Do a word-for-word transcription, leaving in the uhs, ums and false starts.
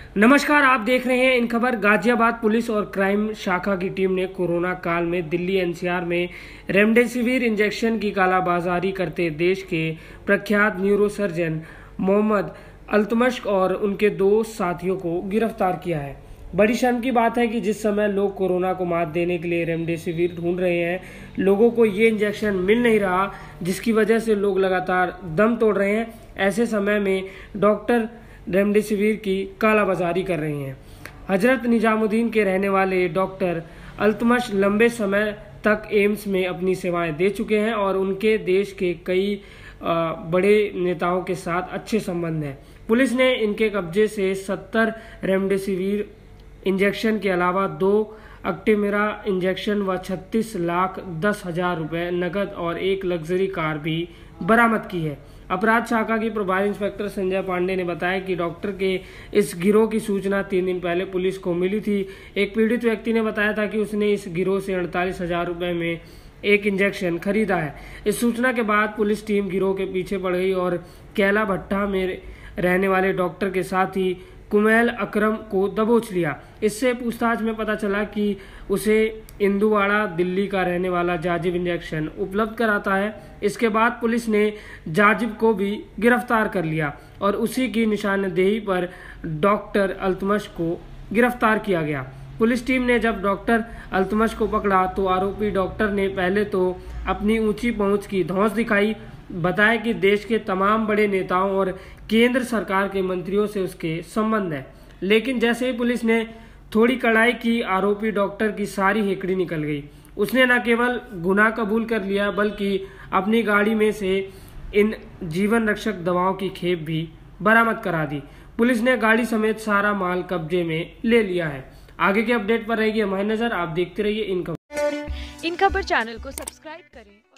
नमस्कार, आप देख रहे हैं इन खबर। गाजियाबाद पुलिस और क्राइम शाखा की टीम ने कोरोना काल में दिल्ली एनसीआर में रेमडेसिविर इंजेक्शन की कालाबाजारी करते देश के प्रख्यात न्यूरोसर्जन मोहम्मद अल्तमश और उनके दो साथियों को गिरफ्तार किया है। बड़ी शर्म की बात है कि जिस समय लोग कोरोना को मात देने के लिए रेमडेसिविर ढूंढ रहे हैं, लोगों को ये इंजेक्शन मिल नहीं रहा, जिसकी वजह से लोग लगातार दम तोड़ रहे हैं। ऐसे समय में डॉक्टर रेमडेसिविर की कालाबाजारी कर रहे हैं। हजरत निजामुद्दीन के रहने वाले डॉक्टर अल्तमश लंबे समय तक एम्स में अपनी सेवाएं दे चुके हैं और उनके देश के कई बड़े नेताओं के साथ अच्छे संबंध हैं। पुलिस ने इनके कब्जे से सत्तर रेमडेसिविर इंजेक्शन के अलावा दो एक्टेमेरा इंजेक्शन व छत्तीस लाख दस हजार रुपये नकद और एक लग्जरी कार भी बरामद की है। अपराध शाखा की प्रभारी इंस्पेक्टर संजय पांडे ने बताया कि डॉक्टर के इस गिरोह की सूचना तीन दिन पहले पुलिस को मिली थी। एक पीड़ित व्यक्ति ने बताया था कि उसने इस गिरोह से अड़तालीस हजार रुपये में एक इंजेक्शन खरीदा है। इस सूचना के बाद पुलिस टीम गिरोह के पीछे पड़ गई और कैला भट्टा में रहने वाले डॉक्टर के साथ ही कुमैल अकरम को दबोच लिया। इससे पूछताछ में पता चला कि उसे इंदुवाड़ा दिल्ली का रहने वाला जाजिब इंजेक्शन उपलब्ध कराता है। इसके बाद पुलिस ने जाजिब को भी गिरफ्तार कर लिया और उसी की निशानदेही पर डॉक्टर अल्तमश को गिरफ्तार किया गया। पुलिस टीम ने जब डॉक्टर अल्तमश को पकड़ा तो आरोपी डॉक्टर ने पहले तो अपनी ऊंची पहुंच की धौंस दिखाई। बताया कि देश के तमाम बड़े नेताओं और केंद्र सरकार के मंत्रियों से उसके संबंध है, लेकिन जैसे ही पुलिस ने थोड़ी कड़ाई की, आरोपी डॉक्टर की सारी हेकड़ी निकल गई। उसने न केवल गुनाह कबूल कर लिया बल्कि अपनी गाड़ी में से इन जीवन रक्षक दवाओं की खेप भी बरामद करा दी। पुलिस ने गाड़ी समेत सारा माल कब्जे में ले लिया है। आगे के अपडेट पर रहेगी हमारी नजर। आप देखते रहिए इन खबर। इन खबर चैनल को सब्सक्राइब करें।